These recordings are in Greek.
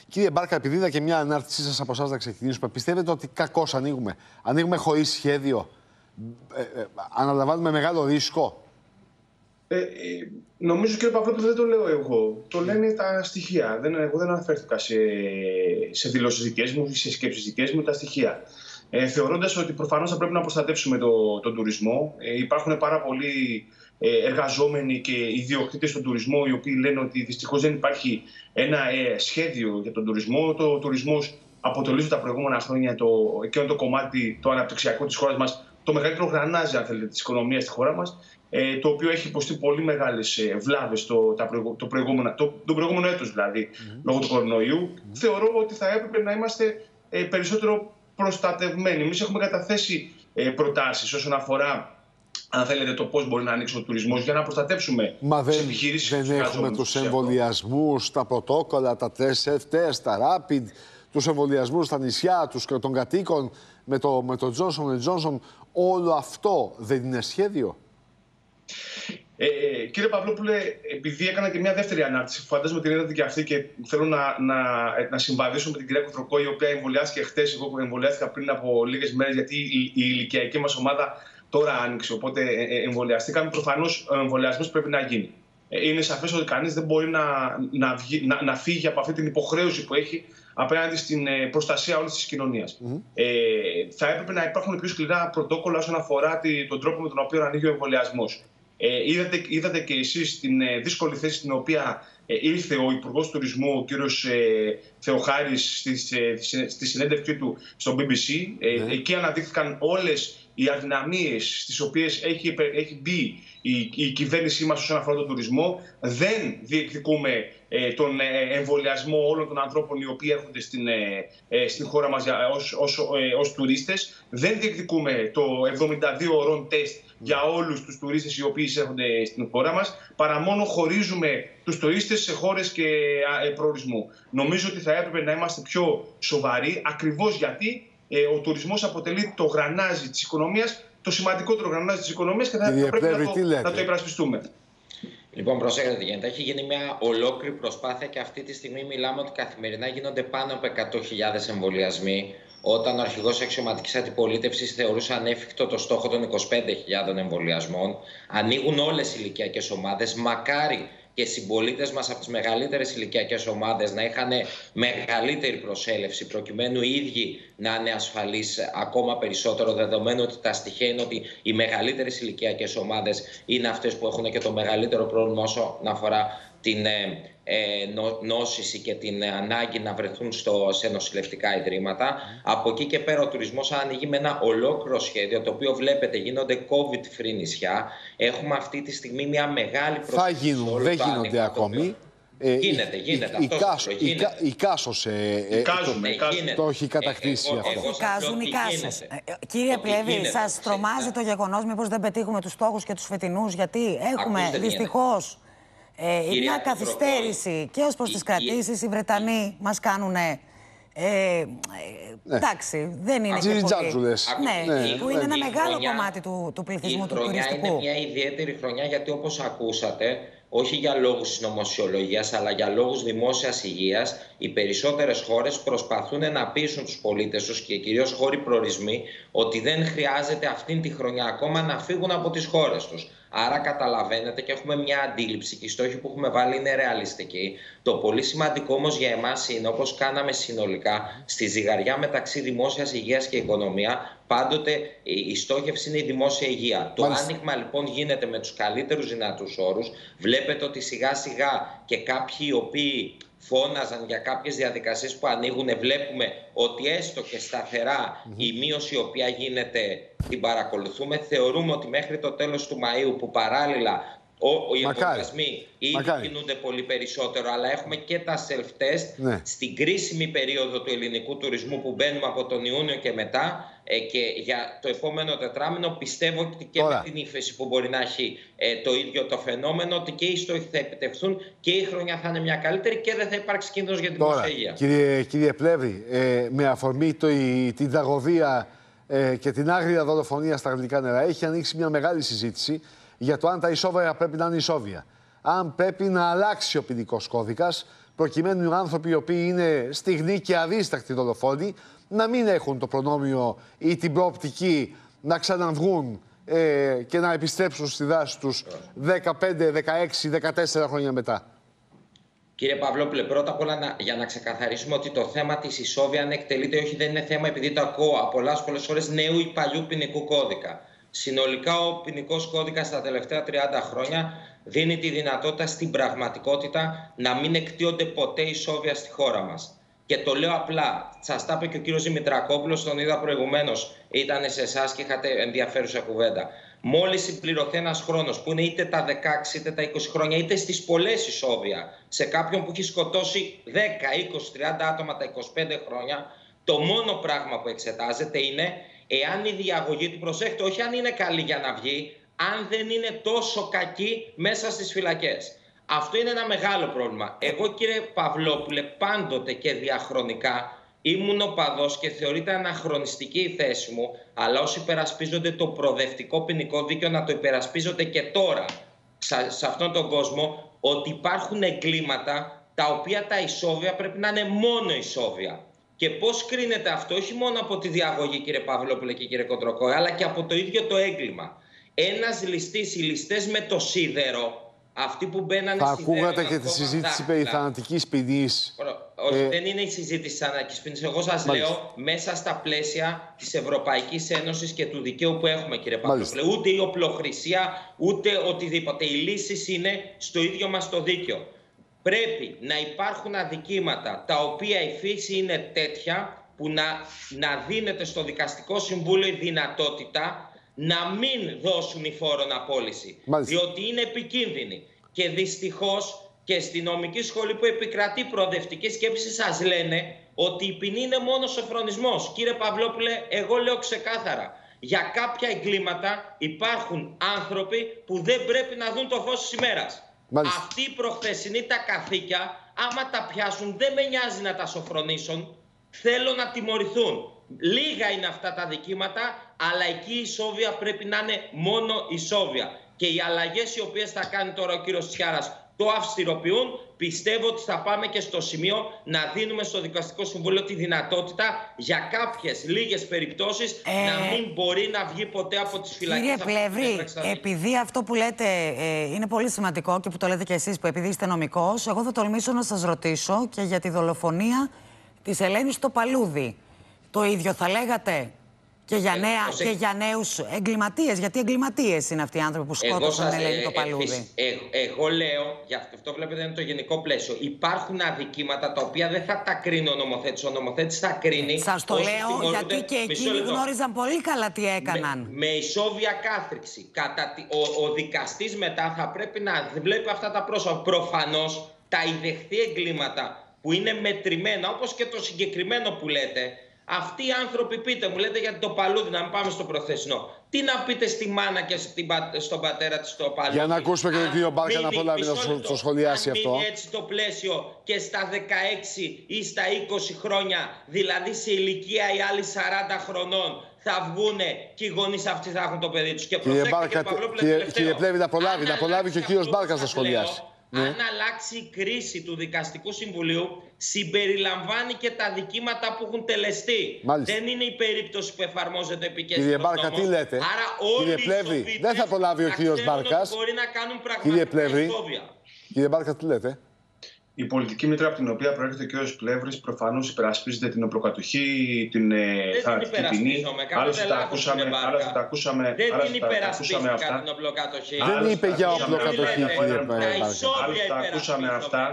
Κύριε Μπάρκα, επειδή είδα και μια ανάρτησή σας από εσάς να ξεκινήσουμε, πιστεύετε ότι κακώς ανοίγουμε? Ανοίγουμε χωρίς σχέδιο? Αναλαμβάνουμε μεγάλο ρίσκο? Νομίζω, κύριε Παυλόπουλο, δεν το λέω εγώ. Το λένε τα στοιχεία. Εγώ δεν αναφέρθηκα σε δηλώσεις δικές μου ή σε σκέψεις δικές μου, τα στοιχεία. Θεωρώντας ότι προφανώς θα πρέπει να προστατεύσουμε τον τουρισμό. Υπάρχουν πάρα πολλοί εργαζόμενοι και ιδιοκτήτες στον τουρισμό, οι οποίοι λένε ότι δυστυχώς δεν υπάρχει ένα σχέδιο για τον τουρισμό. Ο τουρισμός αποτελεί τα προηγούμενα χρόνια εκείνο το κομμάτι, το αναπτυξιακό της χώρας μας, το μεγαλύτερο γρανάζι, αν θέλετε, της οικονομίας στη χώρα μας, το οποίο έχει υποστεί πολύ μεγάλες βλάβες τον προηγούμενο έτος, δηλαδή, λόγω του κορονοϊού. Θεωρώ ότι θα έπρεπε να είμαστε περισσότερο προστατευμένοι. Εμείς έχουμε καταθέσει προτάσεις όσον αφορά, αν θέλετε, το πώς μπορεί να ανοίξει ο τουρισμός για να προστατεύσουμε τις επιχειρήσεις. Δεν έχουμε τους εμβολιασμούς, τα πρωτόκολλα, τα τεστ, τα rapid, τους εμβολιασμούς στα νησιά, των κατοίκων με το Johnson & Johnson. Όλο αυτό δεν είναι σχέδιο? Κύριε Παυλόπουλε, επειδή έκανα και μια δεύτερη ανάρτηση, φαντάζομαι την είδατε και αυτή και θέλω να συμβαδίσω με την κυρία Κουθροκό, η οποία εμβολιάστηκε χτες. Εγώ εμβολιάστηκα πριν από λίγες μέρες, γιατί η ηλικιακή μας ομάδα τώρα άνοιξε. Οπότε εμβολιαστήκαμε. Προφανώς ο εμβολιασμός πρέπει να γίνει. Είναι σαφές ότι κανείς δεν μπορεί να φύγει από αυτή την υποχρέωση που έχει απέναντι στην προστασία όλης της κοινωνίας. Θα έπρεπε να υπάρχουν πιο σκληρά πρωτόκολλα όσον αφορά τον τρόπο με τον οποίο ανοίγει ο εμβολιασμός. Είδατε και εσείς την δύσκολη θέση στην οποία ήρθε ο Υπουργός Τουρισμού, ο κύριος Θεοχάρης, στη συνέντευξή του στο BBC. Εκεί αναδείχθηκαν όλες οι αδυναμίες στις οποίες έχει μπει η κυβέρνησή μας όσον αφορά τον τουρισμό. Δεν διεκδικούμε τον εμβολιασμό όλων των ανθρώπων οι οποίοι έρχονται στην χώρα μας ως τουρίστες. Δεν διεκδικούμε το 72 ωρών τεστ για όλους τους τουρίστες οι οποίοι έρχονται στην χώρα μας, παρά μόνο χωρίζουμε τους τουρίστες σε χώρες και προορισμού. Νομίζω ότι θα έπρεπε να είμαστε πιο σοβαροί, ακριβώς γιατί ο τουρισμός αποτελεί το γρανάζι της οικονομίας, το σημαντικότερο γρανάζι της οικονομίας, και θα πρέπει να το υπερασπιστούμε. Λοιπόν, προσέξτε τι γίνεται. Έχει γίνει μια ολόκληρη προσπάθεια και αυτή τη στιγμή μιλάμε ότι καθημερινά γίνονται πάνω από 100.000 εμβολιασμοί. Όταν ο αρχηγός αξιωματικής αντιπολίτευσης θεωρούσε ανέφικτο το στόχο των 25.000 εμβολιασμών, ανοίγουν όλες οι ηλικιακές ομάδες. Μακάρι και οι συμπολίτες μας από τις μεγαλύτερες ηλικιακές ομάδες να είχαν μεγαλύτερη προσέλευση, προκειμένου οι ίδιοι να είναι ασφαλείς ακόμα περισσότερο, δεδομένου ότι τα στοιχεία είναι ότι οι μεγαλύτερες ηλικιακές ομάδες είναι αυτές που έχουν και το μεγαλύτερο πρόβλημα όσον αφορά την νόσηση και την ανάγκη να βρεθούν σε νοσηλευτικά ιδρύματα. Από εκεί και πέρα ο τουρισμός ανοίγει με ένα ολόκληρο σχέδιο, το οποίο βλέπετε γίνονται COVID-free νησιά. Έχουμε αυτή τη στιγμή μια μεγάλη προσπάθεια. Θα γίνουν, δεν γίνονται ακόμη. Γίνεται. Η Κάσος το έχει κατακτήσει αυτό. Εικάζουν οι Κάσες. Κύριε Πλεύρη, σας τρομάζει το γεγονός μήπως δεν πετύχουμε τους στόχους και τους φετινούς? Γιατί έχουμε δυστυχώς μια καθυστέρηση και ως προς τις κρατήσεις. Οι Βρετανοί μας κάνουν εντάξει, δεν είναι και πολύ. Που είναι ένα μεγάλο κομμάτι του πληθυσμού του τουριστικού. Είναι μια ιδιαίτερη χρονιά, γιατί όπως ακούσατε, όχι για λόγους συνωμοσιολογίας, αλλά για λόγους δημόσιας υγείας, οι περισσότερες χώρες προσπαθούν να πείσουν τους πολίτες τους και κυρίως χώροι προορισμοί ότι δεν χρειάζεται αυτήν τη χρονιά ακόμα να φύγουν από τις χώρες τους. Άρα καταλαβαίνετε και έχουμε μια αντίληψη και οι στόχοι που έχουμε βάλει είναι ρεαλιστικοί. Το πολύ σημαντικό όμως για εμάς είναι, όπως κάναμε συνολικά, στη ζυγαριά μεταξύ δημόσιας υγείας και οικονομία, πάντοτε η στόχευση είναι η δημόσια υγεία. Το άνοιγμα λοιπόν γίνεται με τους καλύτερους δυνατούς όρους. Βλέπετε ότι σιγά σιγά και κάποιοι οι οποίοι φώναζαν για κάποιες διαδικασίες που ανοίγουν, βλέπουμε ότι έστω και σταθερά η μείωση η οποία γίνεται την παρακολουθούμε. Θεωρούμε ότι μέχρι το τέλος του Μαΐου, που παράλληλα οι εμβολιασμοί ήδη κινούνται πολύ περισσότερο, αλλά έχουμε και τα self-test στην κρίσιμη περίοδο του ελληνικού τουρισμού που μπαίνουμε από τον Ιούνιο και μετά, και για το επόμενο τετράμινο πιστεύω ότι και με την ύφεση που μπορεί να έχει το ίδιο το φαινόμενο, ότι και οι στόχοι θα επιτευχθούν και η χρονιά θα είναι μια καλύτερη και δεν θα υπάρξει κίνδυνος για την δημόσια υγεία. Κύριε Πλεύρη, με αφορμή την τραγωδία και την άγρια δολοφονία στα γαλλικά νερά, έχει ανοίξει μια μεγάλη συζήτηση για το αν τα ισόβια πρέπει να είναι ισόβια. Αν πρέπει να αλλάξει ο ποινικός κώδικας προκειμένου οι άνθρωποι οι οποίοι είναι στιγνοί και αδίστακτοι δολοφόνοι να μην έχουν το προνόμιο ή την προοπτική να ξαναβγούν και να επιστρέψουν στη δάση τους 15, 16, 14 χρόνια μετά. Κύριε Παυλόπουλε, πρώτα απ' όλα για να ξεκαθαρίσουμε ότι το θέμα της ισόβια, αν εκτελείται ή όχι, δεν είναι θέμα, επειδή το ακούω από πολλές φορές, νέου ή παλιού ποινικού κώδικα. Συνολικά, ο ποινικός κώδικας τα τελευταία 30 χρόνια δίνει τη δυνατότητα στην πραγματικότητα να μην εκτείονται ποτέ ισόβια στη χώρα μας. Και το λέω απλά. Σας τα είπε και ο κύριος Δημητρακόπουλος, τον είδα προηγουμένως. Ήταν σε εσάς και είχατε ενδιαφέρουσα κουβέντα. Μόλις συμπληρωθεί ένας χρόνος που είναι είτε τα 16 είτε τα 20 χρόνια, είτε στις πολλές ισόβια, σε κάποιον που έχει σκοτώσει 10, 20, 30 άτομα τα 25 χρόνια, το μόνο πράγμα που εξετάζεται είναι εάν η διαγωγή του, προσέχετε, όχι αν είναι καλή για να βγει, αν δεν είναι τόσο κακή μέσα στις φυλακές. Αυτό είναι ένα μεγάλο πρόβλημα. Εγώ, κύριε Παυλόπουλε, πάντοτε και διαχρονικά ήμουν οπαδός και θεωρείται αναχρονιστική η θέση μου, αλλά όσοι υπερασπίζονται το προοδευτικό ποινικό δίκαιο να το υπερασπίζονται και τώρα σε αυτόν τον κόσμο, ότι υπάρχουν εγκλήματα τα οποία τα ισόβια πρέπει να είναι μόνο ισόβια. Και πώς κρίνεται αυτό, όχι μόνο από τη διαγωγή, κύριε Παυλόπουλε και κύριε Κοντροκόη, αλλά και από το ίδιο το έγκλημα. Ένας ληστής, οι ληστές με το σίδερο, αυτοί που μπαίνανε θα ακούγατε και τη συζήτηση περί θανατικής ποινής. Όχι, δεν είναι η συζήτηση της θανατικής ποινής. Εγώ σας λέω μέσα στα πλαίσια της Ευρωπαϊκής Ένωσης και του δικαίου που έχουμε, κύριε Παυλόπουλε. Ούτε η οπλοχρησία, ούτε οτιδήποτε. Οι λύσεις είναι στο ίδιο μας το δίκαιο. Πρέπει να υπάρχουν αδικήματα τα οποία η φύση είναι τέτοια που να δίνεται στο Δικαστικό Συμβούλιο η δυνατότητα να μην δώσουν η φόρον απόλυση. Διότι είναι επικίνδυνοι. Και δυστυχώς και στη νομική σχολή που επικρατεί προοδευτική σκέψη σας λένε ότι η ποινή είναι μόνο σοφρονισμός. Κύριε Παυλόπουλε, εγώ λέω ξεκάθαρα. Για κάποια εγκλήματα υπάρχουν άνθρωποι που δεν πρέπει να δουν το φως της ημέρας. Αυτοί οι προχθεσινοί τα καθήκια, άμα τα πιάσουν, δεν με νοιάζει να τα σοφρονήσουν. Θέλω να τιμωρηθούν. Λίγα είναι αυτά τα δικήματα, αλλά εκεί η ισόβια πρέπει να είναι μόνο ισόβια. Και οι αλλαγές οι οποίες θα κάνει τώρα ο κύριος Τσιάρας το αυστηροποιούν. Πιστεύω ότι θα πάμε και στο σημείο να δίνουμε στο Δικαστικό Συμβούλιο τη δυνατότητα για κάποιες λίγες περιπτώσεις να μην μπορεί να βγει ποτέ από τις φυλακές. Κύριε Πλεύρη, επειδή αυτό που λέτε είναι πολύ σημαντικό και που το λέτε και εσείς, που επειδή είστε νομικός, εγώ θα τολμήσω να σας ρωτήσω και για τη δολοφονία της Ελένης στο Παλούδι. Το ίδιο θα λέγατε και για νέους εγκληματίες? Γιατί εγκληματίες είναι αυτοί οι άνθρωποι που σκότωσαν την Ελένη το Παλούδι. Εγώ λέω, γι' αυτό βλέπετε είναι το γενικό πλαίσιο. Υπάρχουν αδικήματα τα οποία δεν θα τα κρίνει ο νομοθέτης. Ο νομοθέτης θα κρίνει. Σας το λέω γιατί και εκείνοι γνώριζαν πολύ καλά τι έκαναν. Με ισόβια κάθριξη. Ο δικαστής μετά θα πρέπει να βλέπει αυτά τα πρόσωπα. Προφανώς τα ιδεχθεί εγκλήματα που είναι μετρημένα, όπως και το συγκεκριμένο που λέτε. Αυτοί οι άνθρωποι, πείτε μου, λέτε για το Παλούδι, να μην πάμε στο προθεσινό. Τι να πείτε στη μάνα και στον πατέρα της στο Παλούδι? Για να ακούσουμε και τον κύριο Μπάρκα να προλάβει να το σχολιάσει αυτό. Αν μείνει έτσι το πλαίσιο και στα 16 ή στα 20 χρόνια, δηλαδή σε ηλικία οι άλλοι 40 χρονών, θα βγούνε και οι γονείς αυτοί θα έχουν το παιδί τους. Και κύριε Πλεύρη, να προλάβει και ο κύριος Μπάρκας να σχολιάσει. Αν αλλάξει η κρίση του Δικαστικού Συμβουλίου, συμπεριλαμβάνει και τα δικήματα που έχουν τελεστεί. Μάλιστα. Δεν είναι η περίπτωση που εφαρμόζεται επικείμενο. Κύριε Μπάρκα, τι λέτε? Άρα κύριε Πλεύρη, δεν θα προλάβει ο κύριος Μπάρκας. Μπορεί να κάνουν πραγματικά ισόβια. Κύριε Μπάρκα, τι λέτε? Η πολιτική μήτρα από την οποία προέρχεται ο κ. Πλεύρης προφανώς υπερασπίζεται την οπλοκατοχή, την θανατική ποινή. Άλλωστε τα ακούσαμε αυτά. Δεν υπερασπίστηκα την οπλοκατοχή. Δεν είπε για οπλοκατοχή, κύριε Μπάρκα. Άλλωστε τα ακούσαμε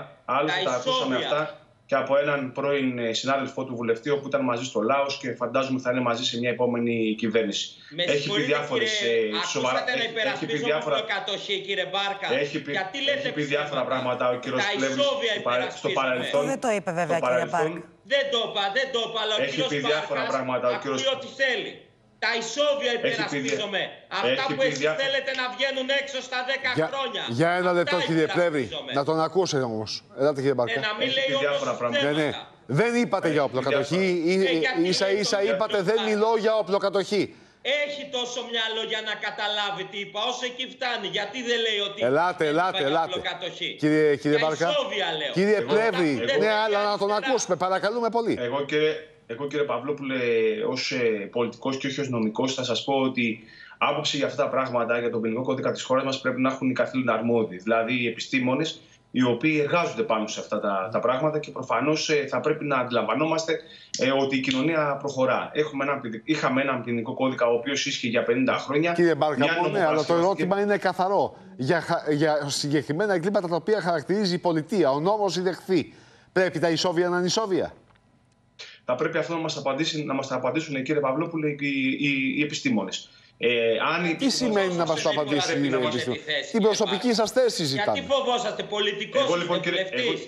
αυτά και από έναν πρώην συνάδελφό του βουλευτή, όπου ήταν μαζί στο Λάος και φαντάζομαι θα είναι μαζί σε μια επόμενη κυβέρνηση. Έχει πει διάφορες σοβαρά. Ακούσατε να υπερασπίζομαι οπλοκατοχή, κύριε Μπάρκα. Έχει πει διάφορα πράγματα ο κύριος Πλεύρης στο παρελθόν. Δεν το είπε βέβαια, κύριε Μπάρκα. Δεν το είπα, αλλά ο κύριος Μπάρκας ακούει ό,τι θέλει. Τα ισόβια υπερασπίζομαι. Αυτά που εσείς θέλετε να βγαίνουν έξω στα 10 χρόνια. Για ένα λεπτό, κύριε Πλεύρη. Να τον ακούσετε όμως. Ελάτε, κύριε Μπάρκα. Να μην λέει διάφορα πράγματα. Δεν είπατε για οπλοκατοχή. Ίσα-ίσα είπατε δεν μιλώ για οπλοκατοχή. έχει τόσο μυαλό για να καταλάβει τι είπα. Όσο εκεί φτάνει. Γιατί δεν λέει ότι. Ελάτε. Κύριε Μπάρκα. Κύριε Πλεύρη, ναι, αλλά να τον ακούσουμε. Παρακαλούμε πολύ. Εγώ κύριε Παυλόπουλε, ως πολιτικός και όχι ως νομικός, θα σας πω ότι άποψη για αυτά τα πράγματα, για τον ποινικό κώδικα της χώρας μας, πρέπει να έχουν οι καθήλυνα αρμόδιοι. Δηλαδή οι επιστήμονες, οι οποίοι εργάζονται πάνω σε αυτά τα πράγματα και προφανώς θα πρέπει να αντιλαμβανόμαστε ότι η κοινωνία προχωρά. Είχαμε έναν ποινικό κώδικα ο οποίος ίσχυε για 50 χρόνια. Κύριε Μπάρκα, ναι, αλλά το ερώτημα είναι καθαρό. Για συγκεκριμένα εγκλήματα τα οποία χαρακτηρίζει η πολιτεία, ο νόμος ιδεχθεί. Πρέπει τα ισόβια να είναι ισόβια. Θα πρέπει αυτό να μας τα απαντήσουν, κύριε Παυλόπουλε, οι επιστήμονες. Τι σημαίνει να μας το απαντήσει η επιστήμονες? Την προσωπική σας θέση ζητάμε. Γιατί φοβόσαστε, πολιτικός βουλευτής?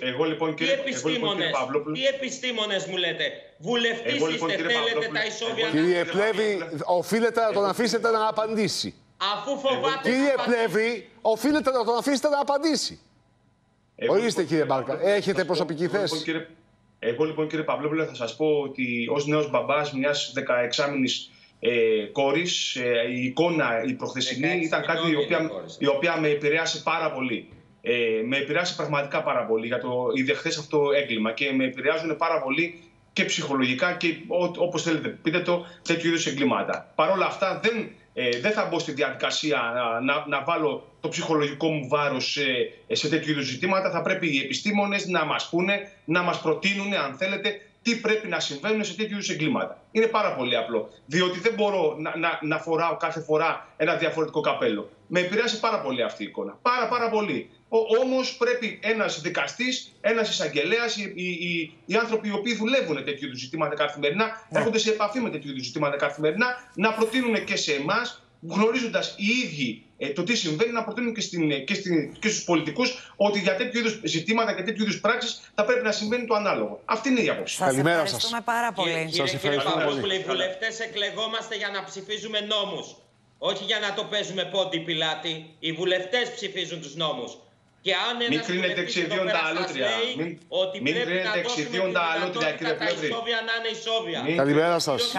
Τι επιστήμονες μου λέτε? Βουλευτής είστε, θέλετε τα ισόβια? Κύριε Πλεύρη, οφείλετε να τον αφήσετε να απαντήσει. Αφού φοβάται. Κύριε Πλεύρη, οφείλετε να τον αφήσετε να απαντήσει. Ορίστε κύριε Μπάρκα, έχετε προσωπική θέση. Εγώ λοιπόν κύριε Παυλόπουλε θα σας πω ότι ως νέος μπαμπάς μιας 16μηνης κόρης, η εικόνα η προχθεσινή ήταν κάτι η οποία με επηρέασε πάρα πολύ. Με επηρέασε πραγματικά πάρα πολύ για το ιδεχθές αυτό έγκλημα και με επηρεάζουν πάρα πολύ και ψυχολογικά και όπως θέλετε πείτε το, τέτοιου είδους εγκλήματα. Παρ' όλα αυτά δεν θα μπω στη διαδικασία να βάλω το ψυχολογικό μου βάρος σε τέτοιου είδους ζητήματα. Θα πρέπει οι επιστήμονες να μας πούνε, να μας προτείνουν, αν θέλετε, τι πρέπει να συμβαίνουν σε τέτοιου είδους εγκλήματα. Είναι πάρα πολύ απλό. Διότι δεν μπορώ να φοράω κάθε φορά ένα διαφορετικό καπέλο. Με επηρεάζει πάρα πολύ αυτή η εικόνα. Πάρα πολύ. Όμως πρέπει ένας δικαστής, ένας εισαγγελέας, οι άνθρωποι οι οποίοι δουλεύουν τέτοιου είδους ζητήματα καθημερινά, έρχονται σε επαφή με τέτοιου είδους ζητήματα καθημερινά, να προτείνουν και σε εμάς, γνωρίζοντας οι ίδιοι το τι συμβαίνει, να προτείνουν και στους πολιτικούς ότι για τέτοιου είδους ζητήματα και τέτοιου είδους πράξεις θα πρέπει να συμβαίνει το ανάλογο. Αυτή είναι η άποψη. Καλημέρα σας. Ευχαριστούμε πάρα πολύ. Κύριε Παυλόπουλε, οι βουλευτές εκλεγόμαστε για να ψηφίζουμε νόμους. Όχι για να το παίζουμε πόντι πιλάτη. Οι βουλευτές ψηφίζουν τους νόμους. Και αν μην κρίνετε εξιδίων τα αλότρια. Μην κρίνετε εξιδίων τα αλότρια, κύριε Πλεύρη. Καλημέρα σας.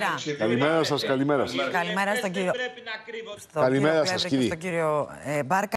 Καλημέρα στον κύριο. Καλημέρα σας, κύριε Μπάρκα.